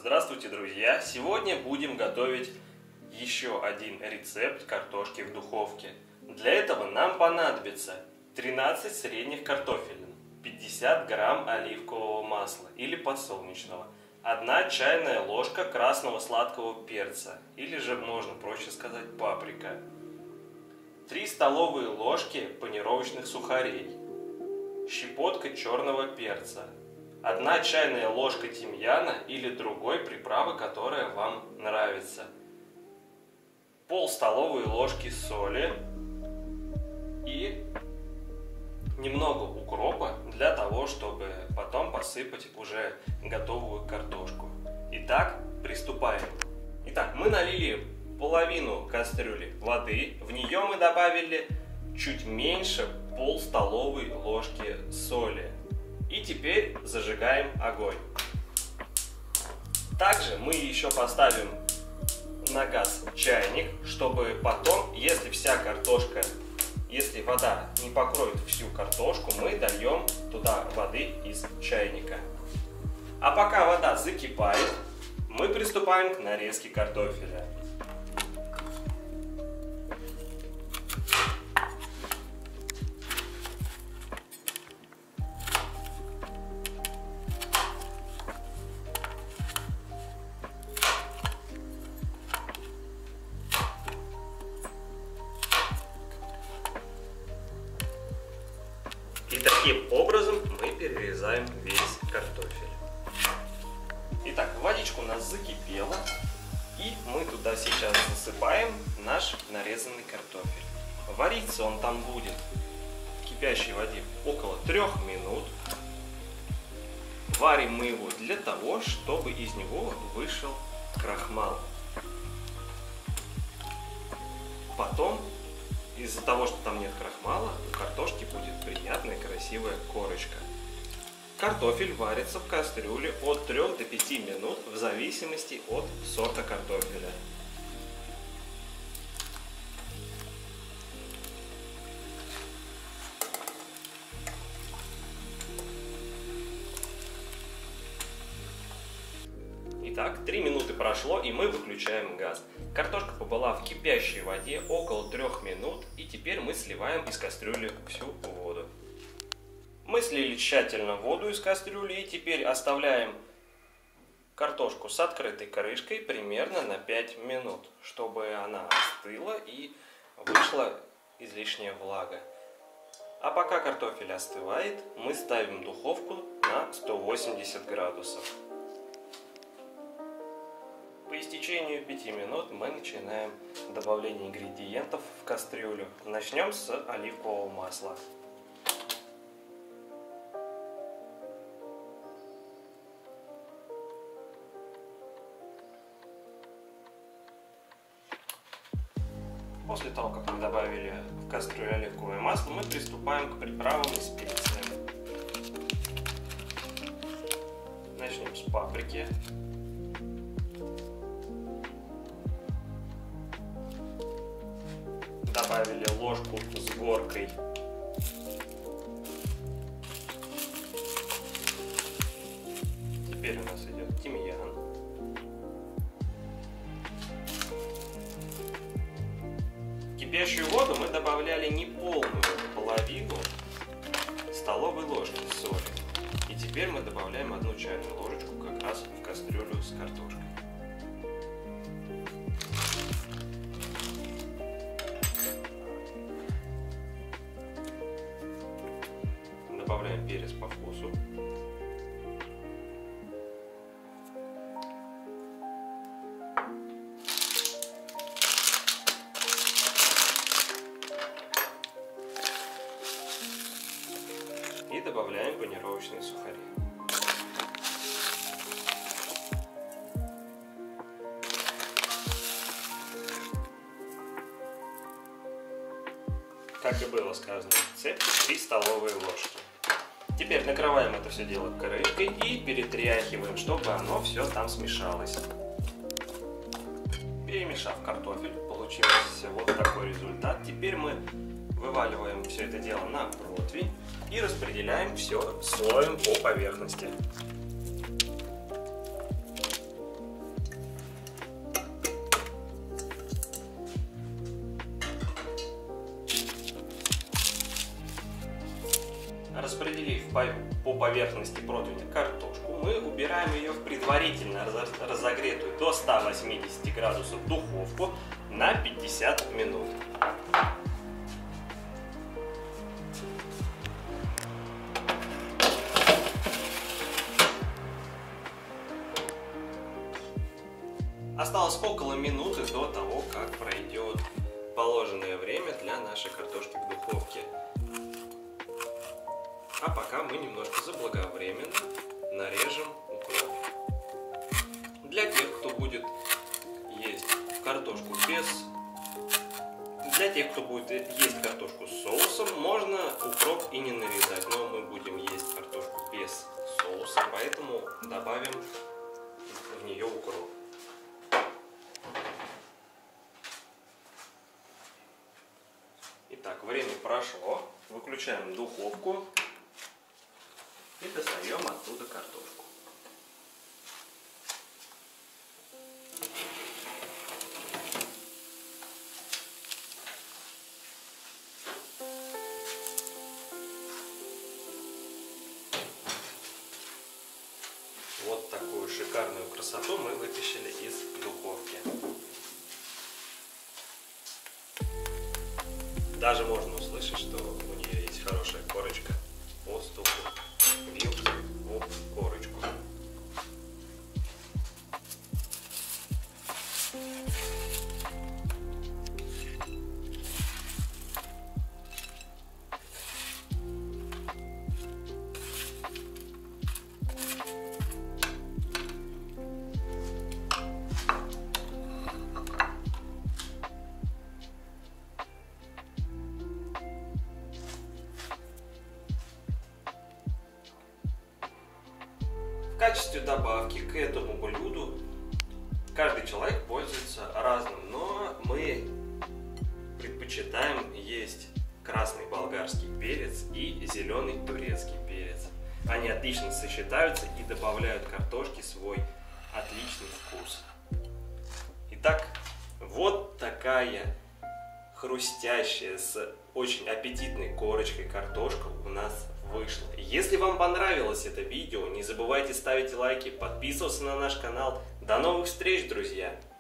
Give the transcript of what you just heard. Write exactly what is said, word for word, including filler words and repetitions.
Здравствуйте, друзья! Сегодня будем готовить еще один рецепт картошки в духовке. Для этого нам понадобится тринадцать средних картофелин, пятьдесят грамм оливкового масла или подсолнечного, одна чайная ложка красного сладкого перца, или же можно проще сказать паприка, три столовые ложки панировочных сухарей, щепотка черного перца, одна чайная ложка тимьяна или другой приправы, которая вам нравится, пол столовой ложки соли и немного укропа для того, чтобы потом посыпать уже готовую картошку. Итак, приступаем. Итак, мы налили половину кастрюли воды, в нее мы добавили чуть меньше пол столовой ложки соли. И теперь зажигаем огонь. Также мы еще поставим на газ чайник, чтобы потом, если вся картошка, если вода не покроет всю картошку, мы дольем туда воды из чайника. А пока вода закипает, мы приступаем к нарезке картофеля. И таким образом мы перерезаем весь картофель. Итак, водичка у нас закипела, и мы туда сейчас засыпаем наш нарезанный картофель. Вариться он там будет в кипящей воде около трех минут. Варим мы его для того, чтобы из него вышел крахмал. Потом, из-за того, что там нет крахмала, у картошки будет приятная красивая корочка. Картофель варится в кастрюле от трёх до пяти минут в зависимости от сорта картофеля. Итак, три минуты прошло, и мы выключаем газ. Картошка побыла в кипящей воде около трех минут, и теперь мы сливаем из кастрюли всю воду. Мы слили тщательно воду из кастрюли, и теперь оставляем картошку с открытой крышкой примерно на пять минут, чтобы она остыла и вышла излишняя влага. А пока картофель остывает, мы ставим духовку на сто восемьдесят градусов. По истечению пяти минут мы начинаем добавление ингредиентов в кастрюлю. Начнем с оливкового масла. После того, как мы добавили в кастрюлю оливковое масло, мы приступаем к приправам и специям. Начнем с паприки. Добавили ложку с горкой. Теперь у нас идет тимьян. В кипящую воду мы добавляли не полную половину столовой ложки соли. И теперь мы добавляем одну чайную ложечку как раз в кастрюлю с картошкой. Добавляем перец по вкусу. И добавляем панировочные сухари. Как и было сказано в рецепте, три столовые ложки. Теперь накрываем это все дело крышкой и перетряхиваем, чтобы оно все там смешалось. Перемешав картофель, получился вот такой результат. Теперь мы вываливаем все это дело на противень и распределяем все слоем по поверхности. по поверхности противня картошку, мы убираем ее в предварительно разогретую до ста восьмидесяти градусов духовку на пятьдесят минут. Осталось около минуты до того, как пройдет положенное время для нашей картошки в духовке. А пока мы немножко заблаговременно нарежем укроп. Для тех, кто будет есть картошку без... Для тех, кто будет есть картошку с соусом, можно укроп и не нарезать. Но мы будем есть картошку без соуса, поэтому добавим в нее укроп. Итак, время прошло. Выключаем духовку и достаем оттуда картошку. Вот такую шикарную красоту мы вытащили из духовки. Даже можно услышать, что у нее есть хорошая корочка по стуку вилки об корочку. В качестве добавки к этому блюду каждый человек пользуется разным, но мы предпочитаем есть красный болгарский перец и зеленый турецкий перец. Они отлично сочетаются и добавляют картошке свой отличный вкус. Итак, вот такая хрустящая с очень аппетитной корочкой картошка у нас вышла. Если вам понравилось это видео, не забывайте ставить лайки, подписываться на наш канал. До новых встреч, друзья!